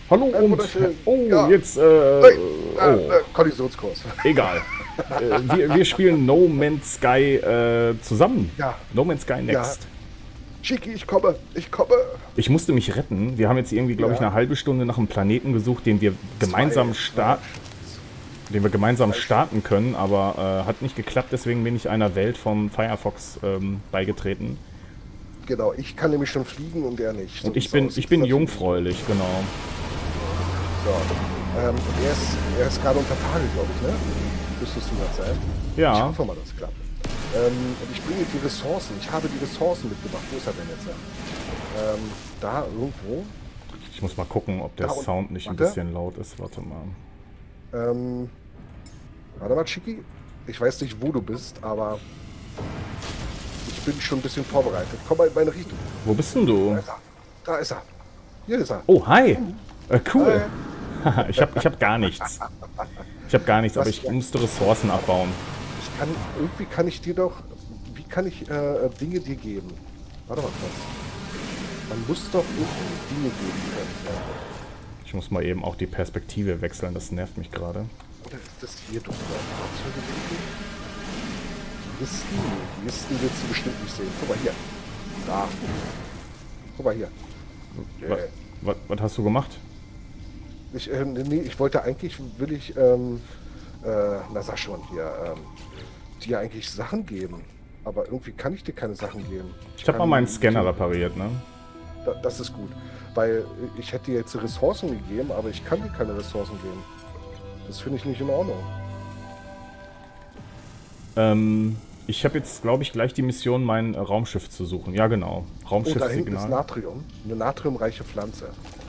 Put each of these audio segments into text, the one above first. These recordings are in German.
Hallo und... Oh, ja. Jetzt... Kollisionskurs. Egal. Wir spielen No Man's Sky zusammen. Ja. No Man's Sky Next. Ja. Chiki, ich komme. Ich musste mich retten. Wir haben jetzt irgendwie, glaube ich, eine halbe Stunde nach einem Planeten gesucht, den wir gemeinsam starten können, aber hat nicht geklappt, deswegen bin ich einer Welt vom Firefox beigetreten. Genau, ich kann nämlich schon fliegen und er nicht. Und ich bin jungfräulich, genau. So, er ist gerade unter Tage, glaube ich, ne? Müsstest du mal sein. Ja. Ich hoffe mal, das klappt. Und ich bringe die Ressourcen. Ich habe die Ressourcen mitgebracht. Wo ist er denn jetzt? Da irgendwo. Ich muss mal gucken, ob der Sound nicht ein bisschen laut ist. Warte mal. Warte mal, Chiki. Ich weiß nicht, wo du bist, aber ich bin schon ein bisschen vorbereitet. Komm mal in meine Richtung. Wo bist denn du? Da ist er. Hier ist er. Oh, hi. Cool. Hi. ich hab gar nichts. Ich habe gar nichts, aber ich musste Ressourcen abbauen. Irgendwie kann ich dir doch... Wie kann ich Dinge dir geben? Warte mal kurz. Man muss doch irgendwie Dinge geben können. Ja. Ich muss mal eben auch die Perspektive wechseln, das nervt mich gerade. Oder ist das hier drüber? Die Listen willst du bestimmt nicht sehen. Guck mal hier. Da. Guck mal hier. Was hast du gemacht? Nee, ich wollte eigentlich, na sag schon hier, dir eigentlich Sachen geben. Aber irgendwie kann ich dir keine Sachen geben. Ich habe mal meinen Scanner repariert, ne? Das ist gut. Weil ich hätte dir jetzt Ressourcen gegeben, aber ich kann dir keine Ressourcen geben. Das finde ich nicht in Ordnung. Ich habe jetzt, glaube ich, gleich die Mission, mein Raumschiff zu suchen. Ja, genau. Raumschiffsignal. Da hinten ist Natrium. Eine natriumreiche Pflanze.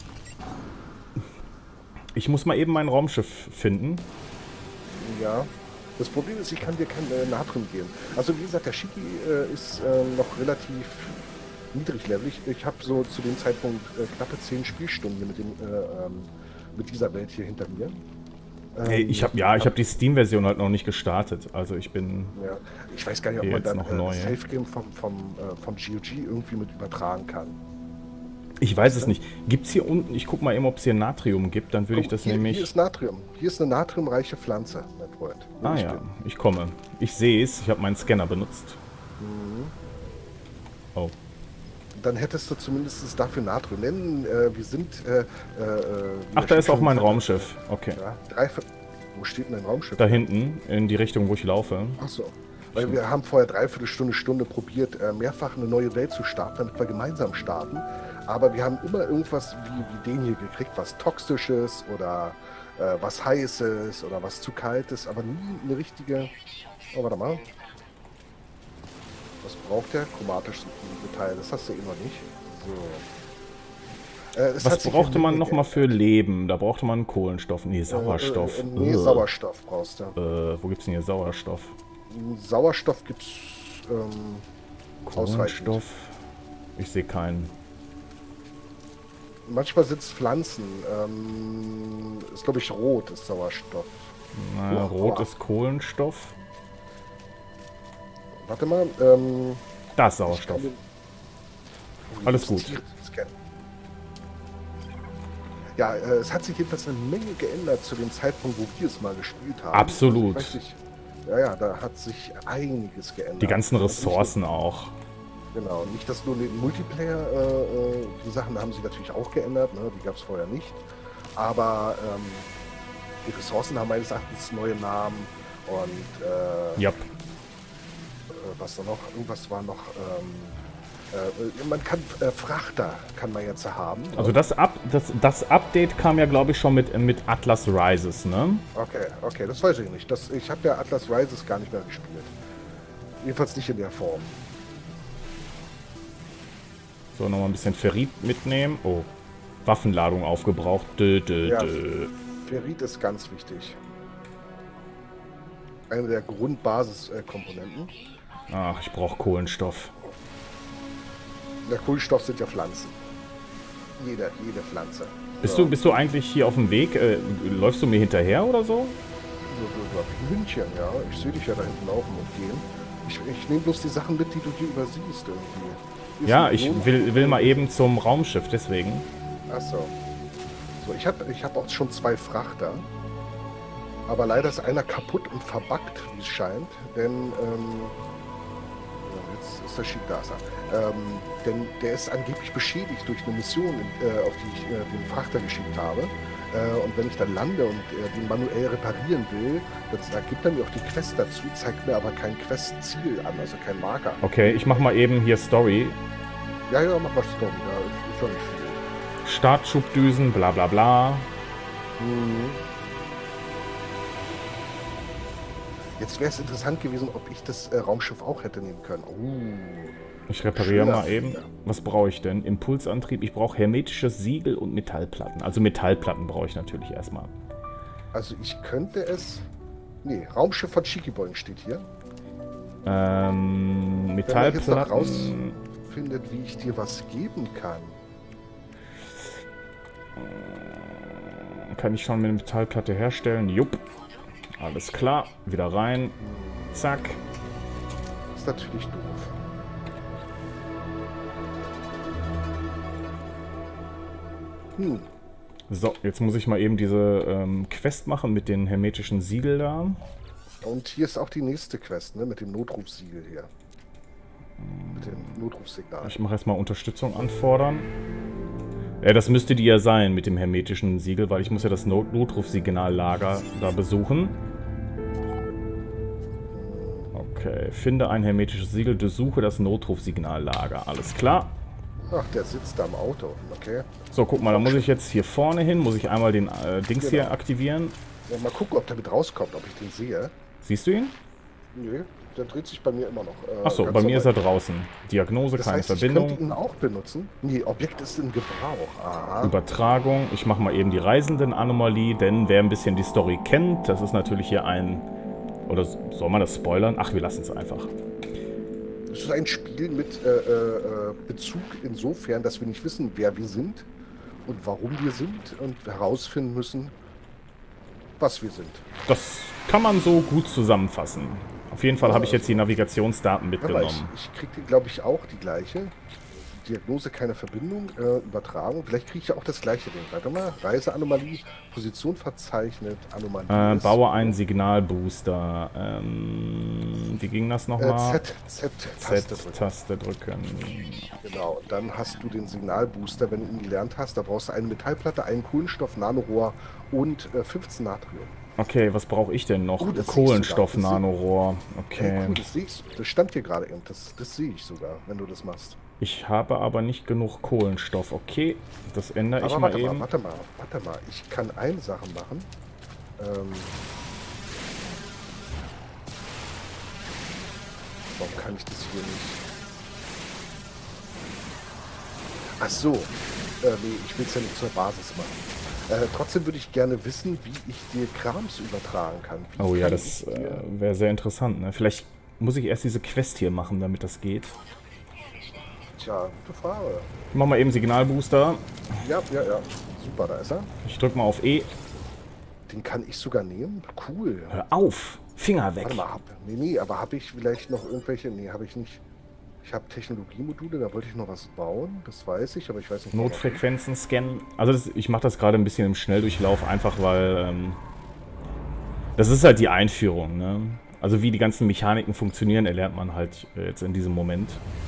Ich muss mal eben mein Raumschiff finden. Ja. Das Problem ist, ich kann dir kein Natrium geben. Also wie gesagt, der Shiki ist noch relativ niedriglevelig. Ich habe so zu dem Zeitpunkt knappe 10 Spielstunden mit dieser Welt hier hinter mir. Hey, ich habe die Steam-Version halt noch nicht gestartet. Also ich bin... Ja, ich weiß gar nicht, ob man dann das Safe-Game vom GOG irgendwie mit übertragen kann. Ich weiß es nicht. Gibt es hier unten, ich guck mal eben, ob es hier Natrium gibt, dann würde ich das nämlich... Hier ist Natrium. Hier ist eine natriumreiche Pflanze, mein Freund. Ah ja, ich komme. Ich sehe es, ich habe meinen Scanner benutzt. Mhm. Oh. Dann hättest du zumindest dafür Natrium. Denn wir sind... Ach, da ist auch mein Raumschiff. Okay. Ja, wo steht denn dein Raumschiff? Da hinten, in die Richtung, wo ich laufe. Ach so. Weil wir haben vorher Dreiviertelstunde probiert, mehrfach eine neue Welt zu starten, damit wir gemeinsam starten. Aber wir haben immer irgendwas wie den hier gekriegt, was Toxisches oder was Heißes oder was zu Kaltes, aber nie eine richtige... Oh, warte mal. Was braucht der? Chromatisches Metall, das hast du immer nicht. So. Was brauchte man nochmal für Leben? Da brauchte man Kohlenstoff. Nee, Sauerstoff. Nee, Sauerstoff brauchst du. Wo gibt's denn hier Sauerstoff? Sauerstoff gibt's Kohlenstoff? Ich sehe keinen. Manchmal sind es Pflanzen. Ist glaube ich rot, ist Sauerstoff. Na, rot ist Kohlenstoff. Warte mal. Da ist Sauerstoff. Alles gut. Ja, es hat sich jedenfalls eine Menge geändert zu dem Zeitpunkt, wo wir es mal gespielt haben. Absolut. Also ja, da hat sich einiges geändert. Die ganzen Ressourcen auch. Genau, nicht, dass nur den Multiplayer, die Sachen haben sich natürlich auch geändert, ne? Die gab es vorher nicht. Aber die Ressourcen haben meines Erachtens neue Namen und yep. Was da noch? Irgendwas war noch. Man kann Frachter kann man jetzt haben. Also das Update kam ja, glaube ich, schon mit Atlas Rises, ne? Okay, das weiß ich nicht. Ich habe ja Atlas Rises gar nicht mehr gespielt. Jedenfalls nicht in der Form. So, nochmal ein bisschen Ferrit mitnehmen. Oh, Waffenladung aufgebraucht. Ja, Ferrit ist ganz wichtig. Eine der Grundbasiskomponenten. Ach, ich brauche Kohlenstoff. Der Kohlenstoff sind ja Pflanzen. Jede Pflanze. Bist du eigentlich hier auf dem Weg? Läufst du mir hinterher oder so? Wie Hündchen, ja. Ich sehe dich ja da hinten laufen und gehen. Ich nehme bloß die Sachen mit, die du hier übersiehst irgendwie. Ja, ich will mal eben zum Raumschiff, deswegen. Ach so. So, ich hab auch schon 2 Frachter. Aber leider ist einer kaputt und verbuggt, wie es scheint. Denn, jetzt ist der Schied da. Denn der ist angeblich beschädigt durch eine Mission, auf die ich den Frachter geschickt habe. Und wenn ich dann lande und den manuell reparieren will, da gibt er mir auch die Quest dazu, zeigt mir aber kein Quest-Ziel an, also kein Marker. Okay, ich mach mal eben hier Story. Ja, mach mal Story, da ist schon nicht viel. Startschubdüsen, bla bla bla. Jetzt wäre es interessant gewesen, ob ich das Raumschiff auch hätte nehmen können. Ich repariere mal eben. Was brauche ich denn? Impulsantrieb. Ich brauche hermetisches Siegel und Metallplatten. Also Metallplatten brauche ich natürlich erstmal. Also ich könnte es... Nee, Raumschiff von Chikiboing steht hier. Metallplatten... Wenn man jetzt noch rausfindet, wie ich dir was geben kann. Kann ich schon mit einer Metallplatte herstellen? Jupp. Alles klar. Wieder rein. Zack. Ist natürlich doof. So, jetzt muss ich mal eben diese Quest machen mit den hermetischen Siegel da. Und hier ist auch die nächste Quest, ne? Mit dem Notrufsiegel hier. Mit dem Notrufsignal. Ich mache erstmal Unterstützung anfordern. Ja, das müsste die ja sein mit dem hermetischen Siegel, weil ich muss ja das Notrufsignallager da besuchen. Okay, finde ein hermetisches Siegel, durchsuche das Notrufsignallager. Alles klar. Ach, der sitzt da im Auto. Okay. So, guck mal, da muss ich jetzt hier vorne hin, muss ich einmal den Dings hier aktivieren. Ja, mal gucken, ob der mit rauskommt, ob ich den sehe. Siehst du ihn? Nö, der dreht sich bei mir immer noch. Achso, bei mir ist er draußen. Diagnose, das keine heißt, Verbindung. Ich könnte ihn auch benutzen. Nee, Objekt ist in Gebrauch. Aha. Übertragung. Ich mache mal eben die Reisenden-Anomalie, denn wer ein bisschen die Story kennt, das ist natürlich hier ein... Oder soll man das spoilern? Ach, wir lassen es einfach. Es ist ein Spiel mit Bezug insofern, dass wir nicht wissen, wer wir sind und warum wir sind und herausfinden müssen, was wir sind. Das kann man so gut zusammenfassen. Auf jeden Fall habe ich jetzt die Navigationsdaten mitgenommen. Ich kriege, glaube ich, auch die gleiche. Diagnose, keine Verbindung, Übertragung. Vielleicht kriege ich ja auch das gleiche Ding. Warte mal, Reiseanomalie, Position verzeichnet, Anomalie. Baue einen Signalbooster. Wie ging das nochmal? Z-Taste drücken. Genau, und dann hast du den Signalbooster, wenn du ihn gelernt hast. Da brauchst du eine Metallplatte, einen Kohlenstoff, Nanorohr und 15 Natrium. Okay, was brauche ich denn noch? Kohlenstoff-Nanorohr. Okay. Hey, cool, das siehst du. Das stand hier gerade eben. Das sehe ich sogar, wenn du das machst. Ich habe aber nicht genug Kohlenstoff. Okay, das ändere ich mal eben. Warte mal. Ich kann eine Sache machen. Warum kann ich das hier nicht? Ach so. Nee, ich will es ja nicht zur Basis machen. Trotzdem würde ich gerne wissen, wie ich dir Krams übertragen kann. Oh ja, das wäre sehr interessant. Ne? Vielleicht muss ich erst diese Quest hier machen, damit das geht. Tja, gute Frage. Ich mach mal eben Signalbooster. Ja. Super, da ist er. Ich drück mal auf E. Den kann ich sogar nehmen? Cool. Hör auf! Finger weg! Warte mal, nee, aber habe ich vielleicht noch irgendwelche... Nee, habe ich nicht. Ich habe Technologiemodule, da wollte ich noch was bauen. Das weiß ich, aber ich weiß nicht... Notfrequenzen scannen. Also ich mache das gerade ein bisschen im Schnelldurchlauf, einfach weil... das ist halt die Einführung, ne? Also wie die ganzen Mechaniken funktionieren, erlernt man halt jetzt in diesem Moment.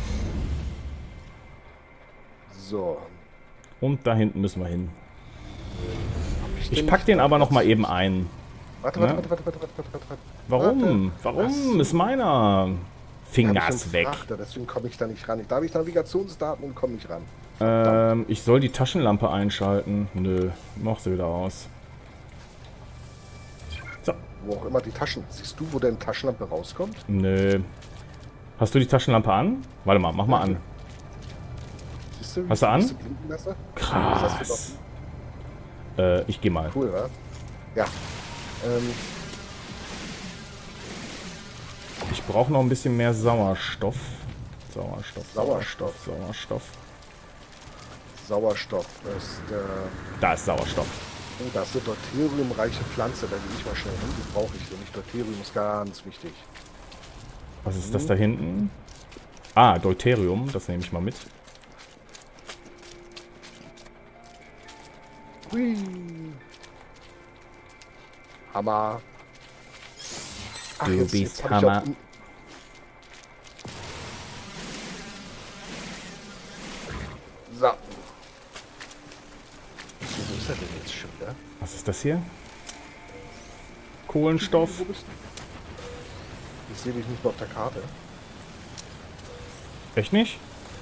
So. Und da hinten müssen wir hin. Ich pack den aber noch mal eben ein. Warte. Warum? Warum ist meiner Fingers weg? Deswegen komme ich da nicht ran. Da habe ich Navigationsdaten und komme nicht ran. Ich soll die Taschenlampe einschalten. Nö, mach sie wieder aus. So. Wo auch immer die Taschen... Siehst du, wo denn Taschenlampe rauskommt? Nö. Hast du die Taschenlampe an? Warte mal, mach mal an. Hast du an? Krass. Ich geh mal. Cool, oder? Ja. Ich brauche noch ein bisschen mehr Sauerstoff. Sauerstoff ist... Da ist Sauerstoff. Oh, da ist eine deuteriumreiche Pflanze. Da gehe ich mal schnell hin. Die brauche ich nämlich. Deuterium ist ganz wichtig. Was ist das da hinten? Ah, Deuterium. Das nehme ich mal mit. Hui. Hammer. Ach, Du jetzt bist hab ich Hammer. auch- So. Wo ist er denn jetzt schon, ja? Was ist das hier? Kohlenstoff. Wo bist du? Ich sehe dich nicht mehr auf der Karte. Echt nicht?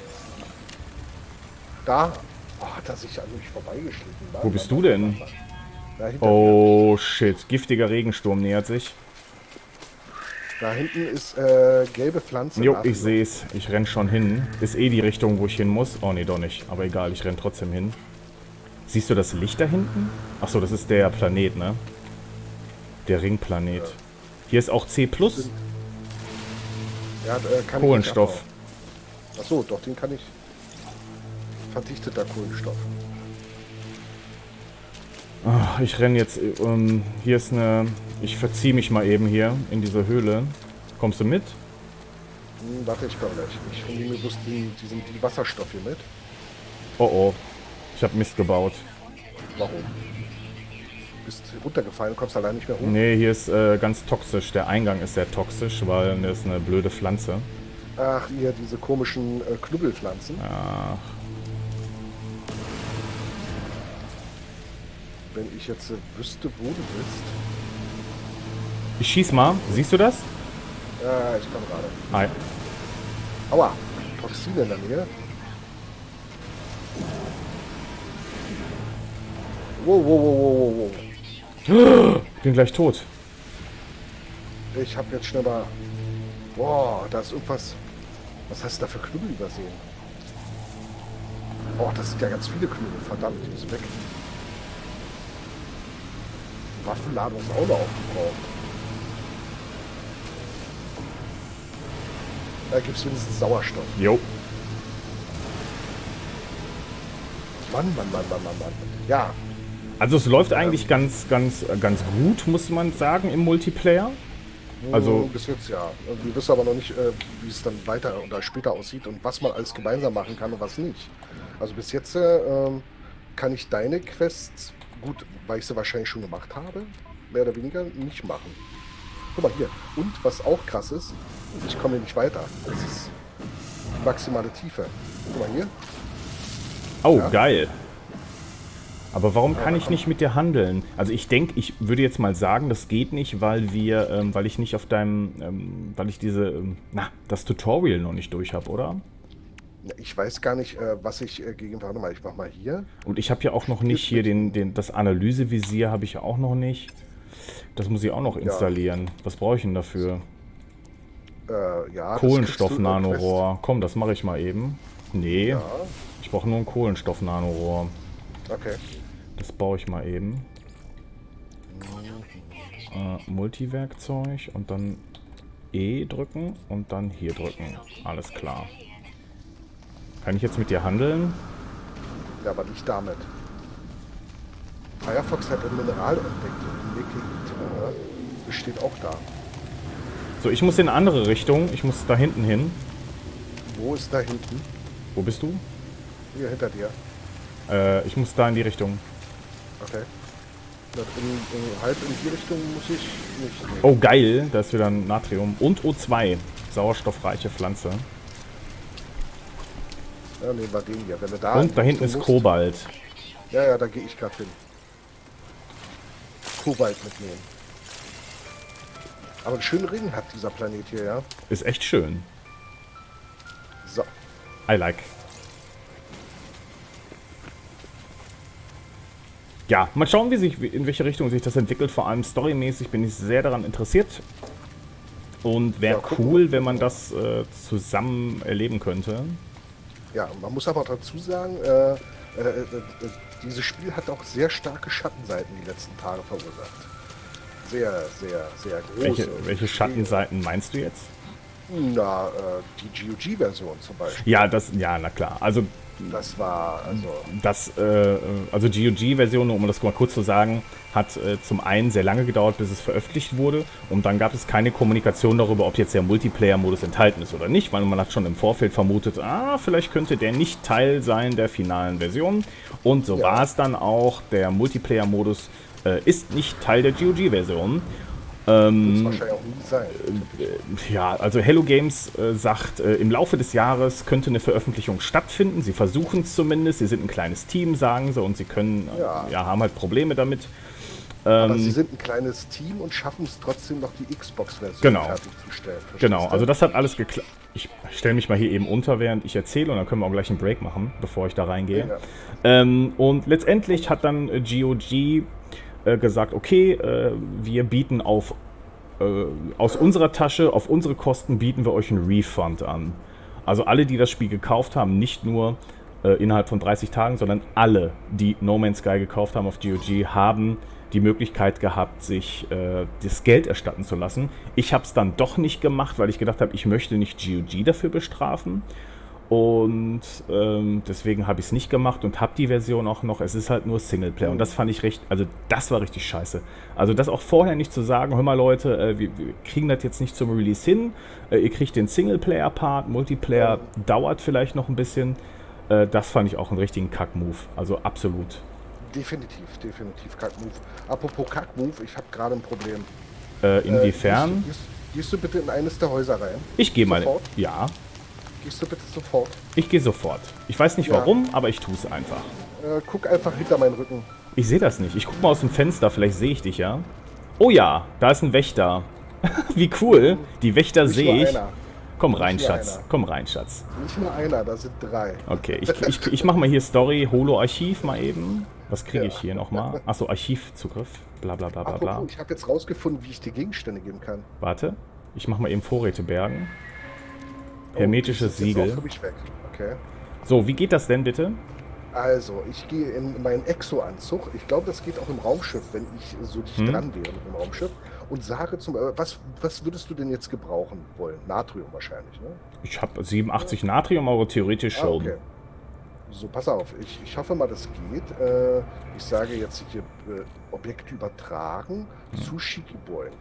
Da. Oh, hat er sich an mich vorbeigeschlichen. Wo bist du denn? Da hinter Oh shit, giftiger Regensturm nähert sich. mir. Da hinten ist gelbe Pflanze. Jo, ich sehe es. Ich renn schon hin. Ist eh die Richtung, wo ich hin muss. Oh nee, doch nicht. Aber egal, ich renn trotzdem hin. Siehst du das Licht da hinten? Achso, das ist der Planet, ne? Der Ringplanet. Hier ist auch C+. Ja, kann Kohlenstoff. Achso, doch, den kann ich. Verdichteter Kohlenstoff. Ach, ich renn jetzt. Hier ist eine. Ich verziehe mich mal eben hier in diese Höhle. Kommst du mit? Warte, ich komme gleich. Ich nehme mir bloß die Wasserstoff hier mit. Oh oh. Ich habe Mist gebaut. Warum? Bist runtergefallen, kommst allein nicht mehr hoch. Nee, hier ist ganz toxisch. Der Eingang ist sehr toxisch, weil das ist eine blöde Pflanze. Ach, ihr, diese komischen Knubbelpflanzen. Ach, Wenn ich jetzt wüsste, wo du bist. ich schieß mal. Siehst du das? Ich komme gerade. Hi. Aua, Toxine in der Nähe. Wow, wow, wow, wow, wow. Bin gleich tot. Ich habe jetzt schnell mal... Boah, da ist irgendwas... Was hast du da für Knüppel übersehen? Oh, das sind ja ganz viele Knüppel. Verdammt, die ist weg. Waffenladung ist auch noch aufgebraucht. Da gibt es wenigstens Sauerstoff. Jo. Mann, Mann, Mann, Mann, Mann, Mann. Ja, Also es läuft eigentlich ganz gut, muss man sagen, im Multiplayer. Also bis jetzt ja. Wir wissen aber noch nicht, wie es dann weiter oder später aussieht und was man alles gemeinsam machen kann und was nicht. Also bis jetzt kann ich deine Quests, gut, weil ich sie wahrscheinlich schon gemacht habe, mehr oder weniger nicht machen. Guck mal hier. Und was auch krass ist, ich komme hier nicht weiter. Das ist die maximale Tiefe. Guck mal hier. oh, Ja. geil. Aber warum kann ich nicht mit dir handeln? Also ich denke, ich würde jetzt mal sagen, das geht nicht, weil weil ich nicht auf deinem, weil ich das Tutorial noch nicht durch habe, oder? Ich weiß gar nicht, was ich gegen... Warte mal, ich mach mal hier. Und ich habe ja auch noch nicht hier das Analysevisier habe ich ja auch noch nicht. Das muss ich auch noch installieren. Was brauche ich denn dafür? Ja, Kohlenstoff-Nanorohr. Komm, das mache ich mal eben. Nee, Ja, ich brauche nur ein Kohlenstoff-Nanorohr. okay. Das baue ich mal eben. Multiwerkzeug und dann E drücken und dann hier drücken. Alles klar. Kann ich jetzt mit dir handeln? Ja, aber nicht damit. Firefox hat ein Mineral entdeckt. Nikkelite, besteht auch da. So, ich muss in eine andere Richtung. Ich muss da hinten hin. Wo ist da hinten? Wo bist du? Hier hinter dir. Ich muss da in die Richtung. Okay. Halb in die Richtung muss ich nicht. Nee. Oh, geil. Da ist wieder ein Natrium. Und O2. Sauerstoffreiche Pflanze. Ja, nehmen wir den hier. Wenn du da Und da hinten ist musst- Kobalt. Ja, ja, da gehe ich gerade hin. Kobalt mitnehmen. Aber einen schönen Ring hat dieser Planet hier, ja? Ist echt schön. So. I like. Ja, mal schauen, in welche Richtung sich das entwickelt. Vor allem storymäßig bin ich sehr daran interessiert. Und wäre Ja, gucken cool, wenn man das zusammen erleben könnte. Ja, man muss aber dazu sagen, dieses Spiel hat auch sehr starke Schattenseiten die letzten Tage verursacht. Sehr, sehr, sehr große. Welche Schattenseiten meinst du jetzt? Na, die GOG-Version zum Beispiel. Ja, na klar. Also Das war, also GOG-Version, um das mal kurz zu sagen, hat zum einen sehr lange gedauert, bis es veröffentlicht wurde. Und dann gab es keine Kommunikation darüber, ob jetzt der Multiplayer-Modus enthalten ist oder nicht, weil man hat schon im Vorfeld vermutet, vielleicht könnte der nicht Teil sein der finalen Version. Und so war es dann auch. Der Multiplayer-Modus ist nicht Teil der GOG-Version. Muss wahrscheinlich auch nie sein. Ja, also Hello Games sagt, im Laufe des Jahres könnte eine Veröffentlichung stattfinden. Sie versuchen es zumindest. Sie sind ein kleines Team, sagen sie, und sie können, haben halt Probleme damit. Aber sie sind ein kleines Team und schaffen es trotzdem noch, die Xbox-Version fertigzustellen. Genau, also das hat alles geklappt. Ich stelle mich mal hier eben unter, während ich erzähle, und dann können wir auch gleich einen Break machen, bevor ich da reingehe. Ja. Und letztendlich hat dann GOG gesagt, okay, wir bieten aus unserer Tasche, auf unsere Kosten bieten wir euch einen Refund an. Also alle, die das Spiel gekauft haben, nicht nur innerhalb von 30 Tagen, sondern alle, die No Man's Sky gekauft haben auf GOG, haben die Möglichkeit gehabt, sich das Geld erstatten zu lassen. Ich habe es dann doch nicht gemacht, weil ich gedacht habe, ich möchte nicht GOG dafür bestrafen. Und deswegen habe ich es nicht gemacht und habe die Version auch noch. Es ist halt nur Singleplayer. Und das fand ich das war richtig scheiße. Also das auch vorher nicht zu sagen, hör mal Leute, wir kriegen das jetzt nicht zum Release hin. Ihr kriegt den Singleplayer-Part, Multiplayer dauert vielleicht noch ein bisschen. Das fand ich auch einen richtigen Kack-Move. Also absolut. Definitiv Kack-Move. Apropos Kack-Move, ich habe gerade ein Problem. Inwiefern? Gehst du bitte in eines der Häuser rein? Ich gehe mal. Ja. Gehst du bitte sofort? Ich gehe sofort. Ich weiß nicht warum, aber ich tue es einfach. Guck einfach hinter meinen Rücken. Ich sehe das nicht. Ich gucke mal aus dem Fenster, vielleicht sehe ich dich, ja? Oh ja, da ist ein Wächter. Wie cool. Die Wächter sehe ich. Komm rein, Schatz. Komm rein, Schatz. Nicht nur einer, da sind 3. Okay, ich mache mal hier Story, Holo-Archiv mal eben. Was kriege ich hier nochmal? Achso, Archivzugriff. Bla bla bla bla bla. Apropos, ich habe jetzt rausgefunden, wie ich dir Gegenstände geben kann. Warte, ich mache mal eben Vorräte bergen. Hermetisches Siegel. Okay. So, wie geht das denn bitte? Also, ich gehe in meinen Exo-Anzug. Ich glaube, das geht auch im Raumschiff, wenn ich so dicht dran wäre mit dem Raumschiff. Und sage was würdest du denn jetzt gebrauchen wollen? Natrium wahrscheinlich, ne? Ich habe 87 Natrium, aber theoretisch schon. Okay. So, pass auf. Ich hoffe mal, das geht. Ich sage jetzt hier Objekte übertragen zu Shiki-Boing.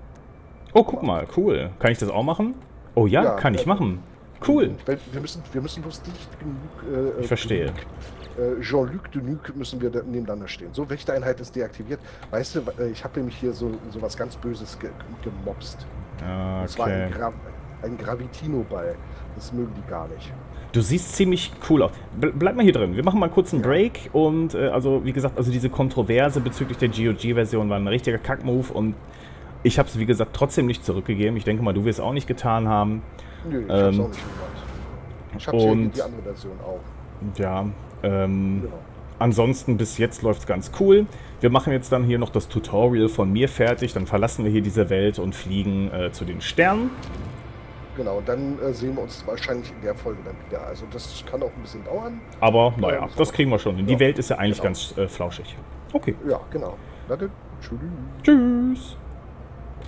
Oh, guck mal, cool. Kann ich das auch machen? Oh ja, kann ich machen. Cool. Wir müssen bloß dicht genug... ich verstehe. Jean-Luc Denuc müssen wir nebeneinander stehen. So, Wächtereinheit ist deaktiviert. Weißt du, ich habe nämlich hier so was ganz Böses gemobst. Okay. Und zwar ein Gravitino-Ball. Das mögen die gar nicht. Du siehst ziemlich cool aus. Bleib mal hier drin. Wir machen mal kurz einen Break. Und also, wie gesagt, also diese Kontroverse bezüglich der GOG-Version war ein richtiger Kack-Move. Und ich habe es, wie gesagt, trotzdem nicht zurückgegeben. Ich denke mal, du wirst es auch nicht getan haben. Nö, ich habe es auch nicht gemacht. Ich habe hier die andere Version auch. Ja, genau. Ansonsten bis jetzt läuft es ganz cool. Wir machen jetzt dann hier noch das Tutorial von mir fertig. Dann verlassen wir hier diese Welt und fliegen zu den Sternen. Genau, dann sehen wir uns wahrscheinlich in der Folge dann wieder. Also das kann auch ein bisschen dauern. Aber naja, das kriegen wir schon hin. Die Welt ist ja eigentlich ganz flauschig. Okay. Ja, genau. Tschüss. Tschüss.